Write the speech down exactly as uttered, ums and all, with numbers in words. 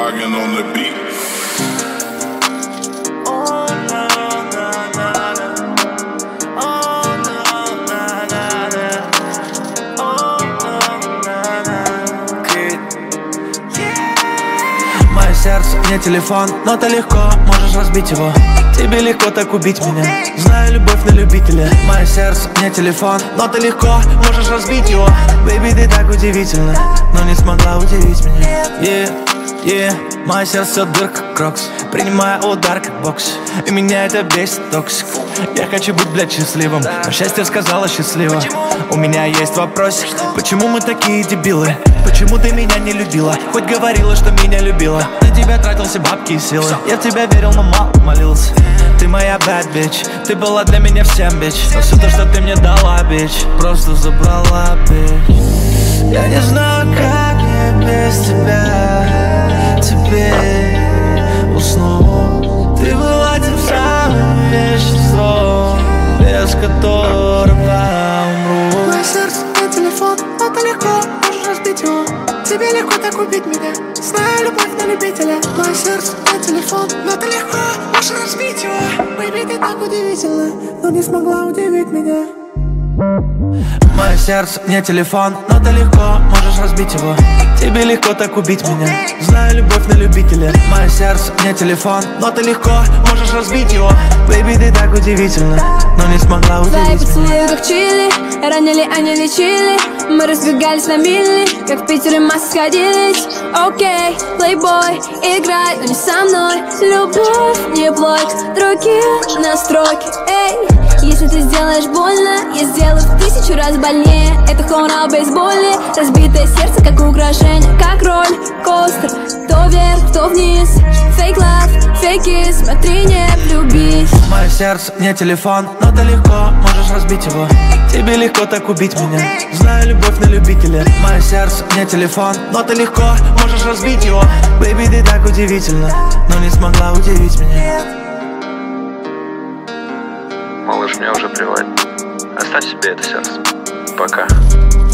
Hagen on the beat. Мое сердце не телефон, но ты легко можешь разбить его. Тебе легко так убить меня. Знаю любовь на любителя. Мое сердце не телефон, но ты легко можешь разбить его. Бэйби, ты так удивительна, но не смогла удивить меня. Yeah, yeah. Мое сердце дырка, крокс. Принимая удар как бокс. И меня это бесит, токсик. Я хочу быть, блядь, счастливым, но счастье сказала счастливо. У меня есть вопросик: почему мы такие дебилы? Почему ты меня не любила? Хоть говорила, что меня любила. На тебя тратил все бабки и силы. Я в тебя верил, но мало молился. Ты моя bad bitch, ты была для меня всем, bitch. Но все то, что ты мне дала, bitch, просто забрала, bitch. Я не знаю, как я без тебя теперь усну. Ты была тем самым веществом, без которого умру. Мое сердце не телефон, но ты легко можешь разбить его. Тебе легко так убить меня. Знаю любовь на любителя. Мое сердце не телефон, но ты легко можешь разбить его. Бэйби, ты так удивительна, но не смогла удивить меня. Мое сердце не телефон, но ты легко можешь разбить его. Тебе легко так убить меня. Знаю любовь на любителя. Мое сердце не телефон, но ты легко можешь разбить его. Бэйби, ты так удивительна, но не смогла удивить Твои меня. поцелуи как чили, ранили, они лечили. Мы разбегались на мили, как в Питере массы сходились. Окей, плейбой, играй, но не со мной. Любовь не блок, другие настройки. Эй, если ты сделаешь больно, я сделаю в тысячу раз больнее. Это хоуна бейсболе, разбитое сердце как украшение, как роль костер. То вверх, то вниз, фейк лав, фейки, смотри, не влюбись. Мое сердце не телефон, но ты легко можешь разбить его. Тебе легко так убить меня. Знаю любовь на любителя. Мое сердце не телефон, но ты легко можешь разбить его. Бэйби, ты так удивительна, но не смогла удивить меня. Малыш, мне уже плевать. Оставь себе это сердце. Пока.